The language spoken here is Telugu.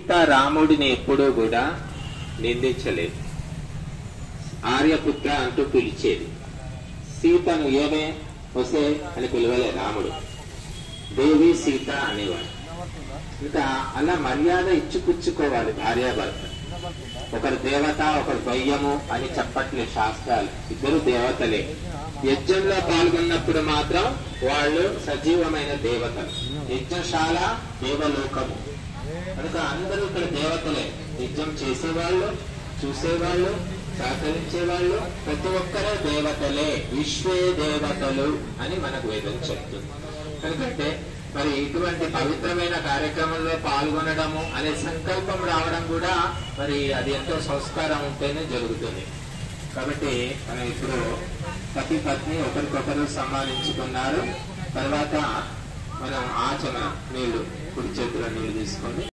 సీత రాముడిని ఎప్పుడూ కూడా నిందించలేదు. ఆర్యపుత్ర అంటూ పిలిచేది. సీతను ఏమే వసే అని పిలవలే రాముడు, దేవి సీత అనేవాడు. ఇంకా అలా మర్యాద ఇచ్చిపుచ్చుకోవాలి భార్యాభర్త. ఒకరు దేవత ఒకరు దయ్యము అని చెప్పట్లే శాస్త్రాలు, ఇద్దరు దేవతలే. యజ్ఞంలో పాల్గొన్నప్పుడు మాత్రం వాళ్ళు సజీవమైన దేవతలు. యజ్ఞశాల దేవలోకము కనుక అందరూ ఇక్కడ దేవతలే. యజ్ఞం చేసేవాళ్ళు, చూసేవాళ్ళు, సహకరించేవాళ్ళు ప్రతి ఒక్కరే దేవతలే. విశ్వే దేవతలు అని మనకు వేదం చెప్తుంది. ఎందుకంటే మరి ఇటువంటి పవిత్రమైన కార్యక్రమంలో పాల్గొనడము అనే సంకల్పం రావడం కూడా మరి అది ఎంతో సంస్కారం ఉంటేనే జరుగుతుంది. కాబట్టి మనం ఇప్పుడు పతి పత్ని ఒకరికొకరు సమ్మానించుకున్నారు. తర్వాత మనం ఆచమన నీళ్లు, కుడి చేతిలో నీళ్లు తీసుకొని